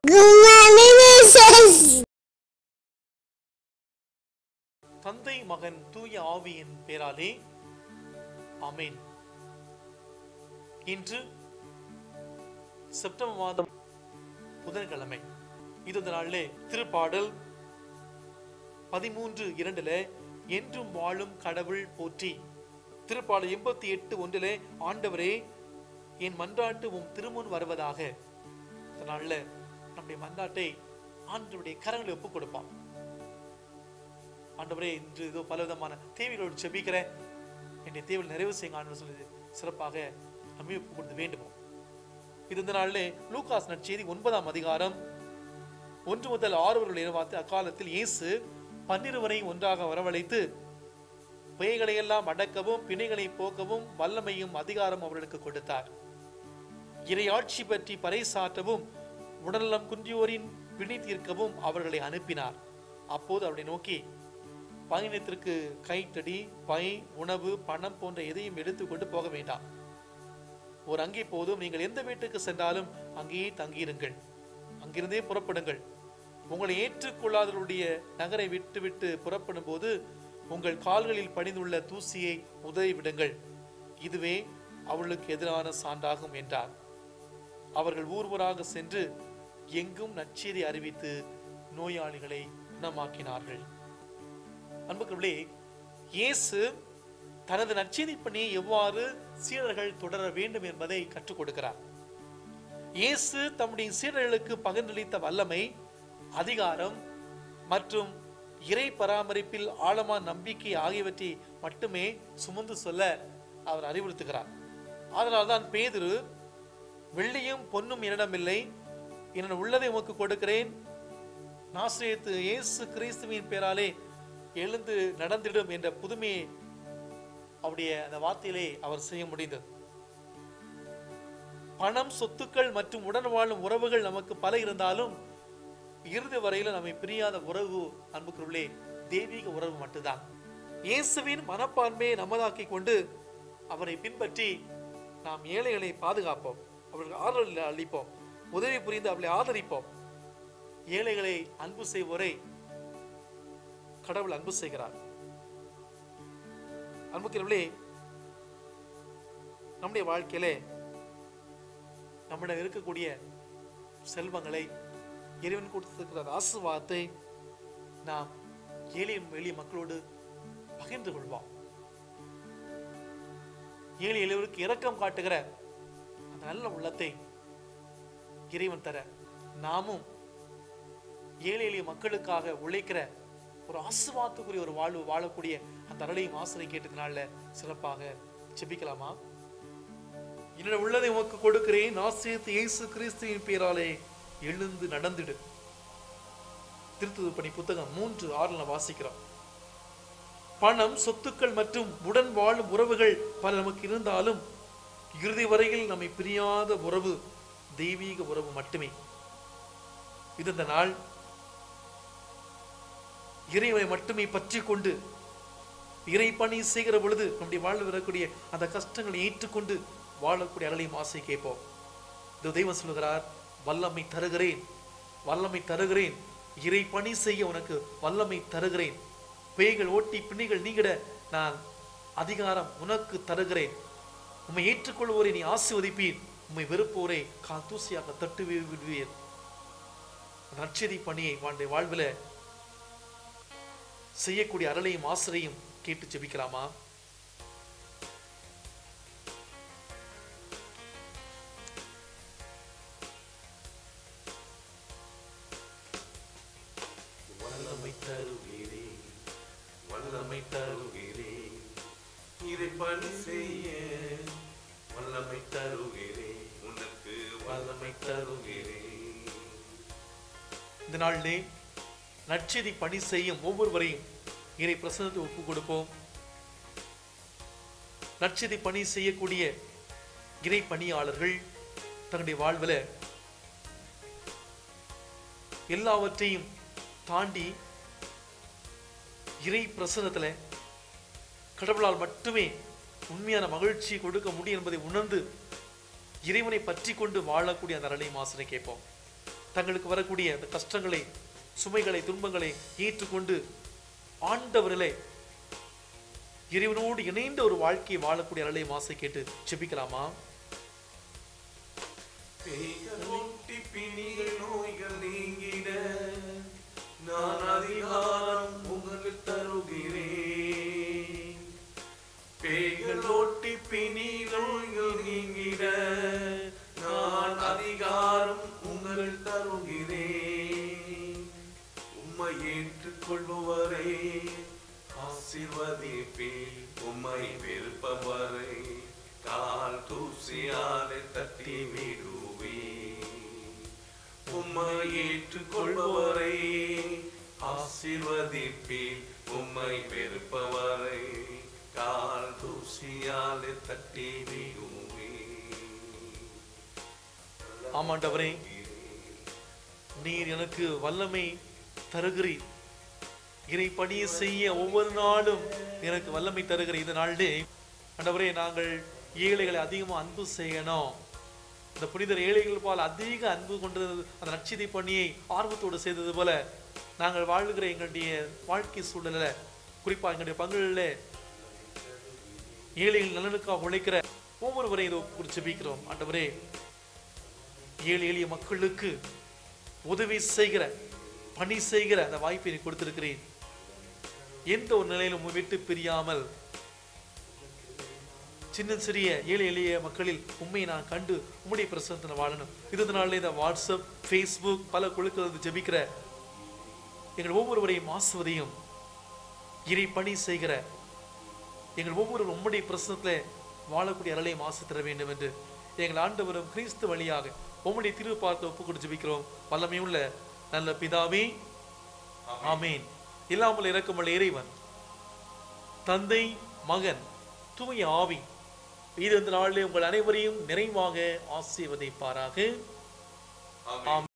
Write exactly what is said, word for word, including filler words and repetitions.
தந்தை மகன் தூய ஆவியின் பேராலே ஆமென். இன்று செப்டம்பர் மாதம் புதன்கிழமை. இந்த நாளிலே திருப்பாடல் பதிமூன்று இரண்டுல என்றும் வாழும் கடவுள் போற்றி. திருப்பாடல் எண்பத்தி எட்டு ஒன்றிலே ஆண்டவரே என் மன்றாட்டு உம் திருமுன் வருவதாக. இதனால நம்முடைய மன்றாட்டை ஆண்டவருடைய கரங்களை ஒப்புக் கொடுப்பான். ஆண்டவரே இன்று இதோ பல விதமான தேவைகளோடு செபிக்கிறேன், என்னுடைய தேவையை நிறைவு செய்ய ஆண்டவர் சொல்லி சிறப்பாக நம்மை ஒப்புக் கொடுத்து வேண்டுமோ. இது இந்த நாளிலே லூகாஸ் நற்செய்தி ஒன்பதாம் அதிகாரம் ஒன்று முதல் ஆறு வரை வார்த்தை. அக்காலத்தில் இயேசு பன்னிருவரை ஒன்றாக வரவழைத்து பேய்களை எல்லாம் அடக்கவும் பிணைகளை போக்கவும் வல்லமையும் அதிகாரம் அவர்களுக்கு கொடுத்தார். இறையாட்சி பற்றி பறைசாற்றவும் உடல்நலம் குன்றியோரின் பிணி தீர்க்கவும் அவர்களை அனுப்பினார். அப்போது அவரை நோக்கி, பயணத்திற்கு கைத்தடி, பை, உணவு, பணம் போன்ற எதையும் எடுத்துக்கொண்டு போக வேண்டாம். ஒரு அங்கே போதும், நீங்கள் எந்த வீட்டுக்கு சென்றாலும் அங்கேயே தங்கியிருங்கள், அங்கிருந்தே புறப்படுங்கள். உங்களை ஏற்றுக்கொள்ளாதவருடைய நகரை விட்டு விட்டு புறப்படும் போது உங்கள் கால்களில் படிந்துள்ள தூசியை உதவி விடுங்கள், இதுவே அவர்களுக்கு எதிரான சான்றாகும் என்றார். அவர்கள் ஊர்வராக சென்று எங்கும் நற்செய்தி அறிவித்து நோயாளிகளை குணமாக்கினார்கள். அன்புக்குள்ளே, இயேசு தனது நற்செய்தி பணியை எவ்வாறு சீடர்கள் தொடர வேண்டும் என்பதை கற்றுக் கொடுக்கிறார். இயேசு தம்முடைய சீடர்களுக்கு பகிர்ந்தளித்த வல்லமை, அதிகாரம் மற்றும் இறை பராமரிப்பில் ஆழமான நம்பிக்கை ஆகியவற்றை மட்டுமே சுமந்து சொல்ல அவர் அறிவுறுத்துகிறார். அதனால்தான் பேதுரு, வெள்ளியும் பொன்னும் என்னிடமில்லை, என்னிடம் உள்ளதை உமக்கு கொடுக்கிறேன், நாசரேத்து இயேசு கிறிஸ்துவின் பேராலே எழுந்து நடந்திடும் என்ற புதுமையை அவருடைய அந்த வார்த்தையிலே அவர் செய்ய முடிந்தது. பணம், சொத்துக்கள் மற்றும் உடன் வாழும் உறவுகள் நமக்கு பல இருந்தாலும் இறுதி வரையில நம்மை பிரியாத உறவு அன்புக்குள்ளே தெய்வீக உறவு மட்டும்தான். இயேசுவின் மனப்பான்மையை நமதாக்கி கொண்டு அவரை பின்பற்றி நாம் ஏழைகளை பாதுகாப்போம், அவர்களுக்கு ஆதரவு அளிப்போம், உதவி புரிந்து அவர்களை ஆதரிப்போம். ஏழைகளை அன்பு செய்வோரை கடவுள் அன்பு செய்கிறார். அன்புக்குள்ளே நம்முடைய வாழ்க்கையிலே நம்மிடம் இருக்கக்கூடிய செல்வங்களை, இறைவன் கொடுத்திருக்கிற ஆசீர்வாதத்தை நாம் ஏழை எளிய மக்களோடு பகிர்ந்து கொள்வோம். ஏழை எளியவருக்கு இரக்கம் காட்டுகிற அந்த நல்ல உள்ளத்தை இறைவன் தர நாமும் ஏழை எளிய மக்களுக்காக உழைக்கிற ஒரு ஆசீர்வாதத்துக்குரிய ஒரு வாழ்வு வாழக்கூடிய அந்த அருளையும் ஆசிரியை கேட்டதுனால சிறப்பாக செபிக்கலாமா? என்னோட உள்ளதை உமக்கு கொடுக்கிறேன், நாசரேத்து இயேசு கிறிஸ்துவின் பேராலே எழுந்து நடந்திடு. திருத்துதர் பணி புத்தகம் மூன்று ஆறுல வாசிக்கிறோம். பணம், சொத்துக்கள் மற்றும் உடன் வாழும் உறவுகள் பல நமக்கு இருந்தாலும் இறுதி வரையில் நம்மை பிரியாத உறவு தெய்வீக உறவு மட்டுமே. இது இந்த நாள் இறைவனை மட்டுமே பற்றி கொண்டு இறை பணி செய்கிற பொழுது நம்முடைய வாழ்வில் வரக்கூடிய அந்த கஷ்டங்களை ஏற்றுக்கொண்டு வாழக்கூடிய அருளையும் ஆசை கேட்போம். இந்த தெய்வம் சொல்லுகிறார், வல்லமை தருகிறேன், வல்லமை தருகிறேன், இறை பணி செய்ய உனக்கு வல்லமை தருகிறேன், பேய்கள் ஓட்டி பிணிகள் நீங்கிட நான் அதிகாரம் உனக்கு தருகிறேன், உம்மை ஏற்றுக்கொள்வோரை நீ ஆசீர்வதிப்பீர், உம்மை வெறுப்போரை கால் தூசியாக தட்டு விடுவீர். நற்செய்தி பணியை வாழ்ந்த வாழ்வில் செய்யக்கூடிய அருளையும் ஆசிரியையும் கேட்டு ஜெபிக்கலாமா? வல்லமை தருகிறே, வல்லமை தருகிறே, இறை பணி செய்ய வல்லமை தருகிறே, உனக்கு வல்லமை தருகிறே. இந்த நாளிலே நற்செய்தி பணி செய்யும் ஒவ்வொருவரையும் இறை பிரசன்னத்தை ஒப்புக் கொடுப்போம். நற்செய்தி பணி செய்யக்கூடிய இறை பணியாளர்கள் தங்களுடைய வாழ்வில் எல்லாவற்றையும் தாண்டி இறை பிரசன்னத்தில் கடவுளால் மட்டுமே உண்மையான மகிழ்ச்சி கொடுக்க முடியும் என்பதை உணர்ந்து இறைவனை பற்றி கொண்டு வாழக்கூடிய அந்த அருளையும் ஆசிரியை கேட்போம். தங்களுக்கு வரக்கூடிய அந்த கஷ்டங்களை, சுமைகளை, துன்பங்களை ஏற்றுக்கொண்டு ஆண்டவரிலே இறைவனோடு இணைந்த ஒரு வாழ்க்கையை வாழக்கூடிய அருளை மாசை கேட்டு செபிக்கலாமா? நோய்கள் நீங்கிட நான் அதிகாரம் உங்களுக்கு தருகிறேன். பேய்கள் ஓட்டி பிணி நோய்கள் நீங்கிட நான் அதிகாரம் உங்களுக்கு தருகிறேன். உம்மை ஏற்றுக்கொள்பவரை ஆசீர்வதிப்பேன், உம்மை வெறுப்பவரை கால் தூசியாலே தட்டி விடுவேன். உம்மை ஏற்றுக்கொள்பவரை ஆசீர்வதிப்பேன், உம்மை வெறுப்பவரை கால் தூசியாலே தட்டி விடுவேன். ஆமாண்டவரே, நீர் எனக்கு வல்லமை தருகிறீர். இறை பணியை செய்ய ஒவ்வொரு நாளும் எனக்கு வல்லமை தருகிற இந்த நாளிலே ஆண்டவரே, நாங்கள் ஏழைகளை அதிகமாக அன்பு செய்யணும். இந்த புனிதர் ஏழைகள் போல் அதிக அன்பு கொண்டு அந்த நற்செய்தி பணியை ஆர்வத்தோடு செய்தது போல நாங்கள் வாழ்கிற எங்களுடைய வாழ்க்கை சூழலில், குறிப்பாக எங்களுடைய பங்குகளில் ஏழைகள் நலனுக்காக உழைக்கிற ஒவ்வொருவரையும் இதை குறித்து ஜெபிக்கிறோம். ஆண்டவரே, ஏழை எளிய மக்களுக்கு உதவி செய்கிற, பணி செய்கிற அந்த வாய்ப்பை நீ கொடுத்திருக்கிறேன். எந்த ஒரு நிலையிலும் விட்டு பிரியாமல் சின்ன சிறிய ஏழை எளிய மக்களில் உண்மையை நான் கண்டு உம்முடைய பிரசன்னத்தில் வாழணும். இதனால இந்த வாட்ஸ்அப், ஃபேஸ்புக் பல குழுக்கள் வந்து ஜெபிக்கிற எங்கள் ஒவ்வொருவரையும் ஆசுவதையும் இறை பணி செய்கிற எங்கள் ஒவ்வொரு உம்முடைய பிரசன்னத்தில் வாழக்கூடிய அருளையும் ஆசை தர வேண்டும் என்று எங்கள் ஆண்டவரும் கிறிஸ்து வழியாக உம்முடைய திருப்பார்த்தை ஒப்பு கொடுத்து ஜெபிக்கிறோம். வல்லமையுள்ள நல்ல பிதாவே, ஆமேன். இல்லாமல் இறக்கமுள்ள இறைவன், தந்தை, மகன், தூய ஆவி இது இந்த நாளிலே உங்கள் அனைவரையும் நிறைவாக ஆசீர்வதிப்பாராக.